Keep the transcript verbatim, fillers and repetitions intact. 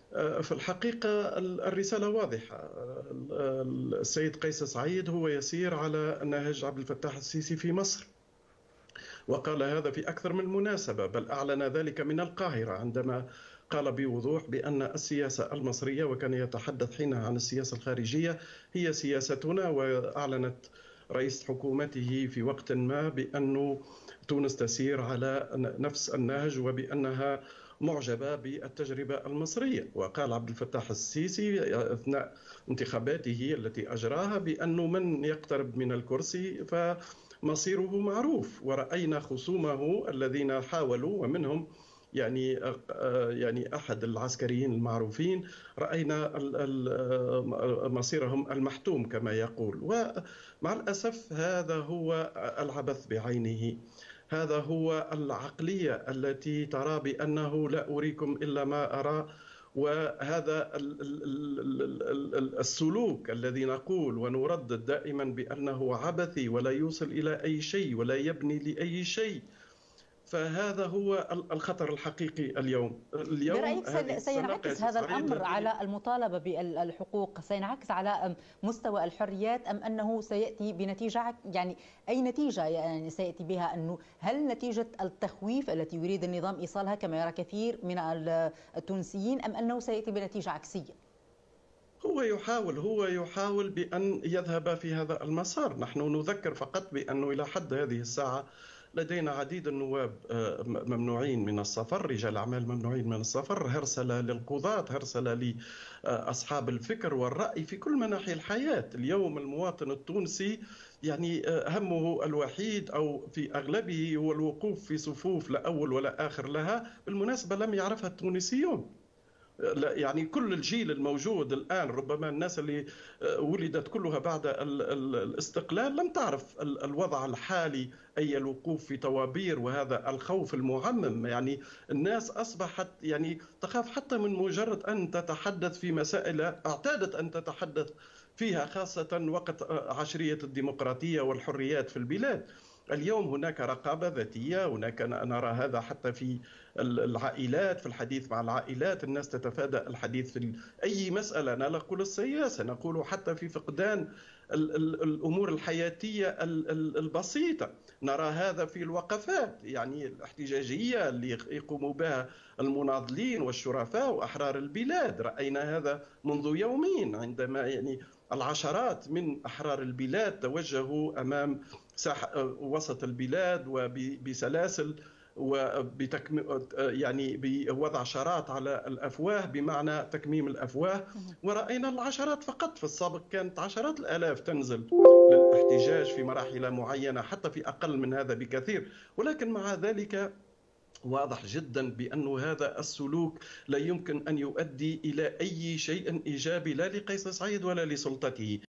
في الحقيقة الرسالة واضحة. السيد قيس سعيد هو يسير على نهج عبد الفتاح السيسي في مصر، وقال هذا في أكثر من مناسبة، بل أعلن ذلك من القاهرة عندما قال بوضوح بأن السياسة المصرية، وكان يتحدث حينها عن السياسة الخارجية، هي سياستنا. وأعلنت رئيس حكومته في وقت ما بأن تونس تسير على نفس النهج وبأنها معجبة بالتجربة المصرية. وقال عبد الفتاح السيسي أثناء انتخاباته التي أجراها بأن من يقترب من الكرسي فمصيره معروف. ورأينا خصومه الذين حاولوا، ومنهم يعني يعني احد العسكريين المعروفين، راينا مصيرهم المحتوم كما يقول. ومع الاسف هذا هو العبث بعينه، هذا هو العقليه التي ترى بانه لا اريكم الا ما ارى. وهذا السلوك الذي نقول ونردد دائما بانه عبثي ولا يوصل الى اي شيء ولا يبني لاي شيء، فهذا هو الخطر الحقيقي اليوم. اليوم برأيك هذه السنة سينعكس قيس هذا سعيد الأمر على المطالبة بالحقوق؟ سينعكس على مستوى الحريات أم أنه سيأتي بنتيجة، يعني أي نتيجة يعني سيأتي بها؟ أنه هل نتيجة التخويف التي يريد النظام إيصالها كما يرى كثير من التونسيين، أم أنه سيأتي بنتيجة عكسية؟ هو يحاول هو يحاول بأن يذهب في هذا المسار. نحن نذكر فقط بأنه إلى حد هذه الساعة لدينا عديد النواب ممنوعين من السفر، رجال أعمال ممنوعين من السفر، هرسلة للقضاة، هرسلة لأصحاب الفكر والرأي في كل مناحي الحياة. اليوم المواطن التونسي يعني همه الوحيد أو في أغلبه هو الوقوف في صفوف لا أول ولا آخر لها. بالمناسبة لم يعرفها التونسيون، يعني كل الجيل الموجود الآن، ربما الناس اللي ولدت كلها بعد الاستقلال لم تعرف الوضع الحالي، أي الوقوف في طوابير وهذا الخوف المعمم. يعني الناس أصبحت يعني تخاف حتى من مجرد أن تتحدث في مسائل اعتادت أن تتحدث فيها، خاصة وقت عشرية الديمقراطية والحريات في البلاد. اليوم هناك رقابة ذاتية، هناك نرى هذا حتى في العائلات، في الحديث مع العائلات الناس تتفادى الحديث في أي مسألة، لا نقول السياسة، نقول حتى في فقدان الأمور الحياتية البسيطة. نرى هذا في الوقفات يعني الاحتجاجية اللي يقوم بها المناضلين والشرفاء وأحرار البلاد. رأينا هذا منذ يومين عندما يعني العشرات من أحرار البلاد توجهوا أمام وسط البلاد وبسلاسل وبتكم يعني بوضع شراط على الافواه بمعنى تكميم الافواه. وراينا العشرات فقط، في السابق كانت عشرات الالاف تنزل للاحتجاج في مراحل معينه، حتى في اقل من هذا بكثير. ولكن مع ذلك واضح جدا بأن هذا السلوك لا يمكن أن يؤدي إلى أي شيء إيجابي لا لقيس سعيد ولا لسلطته.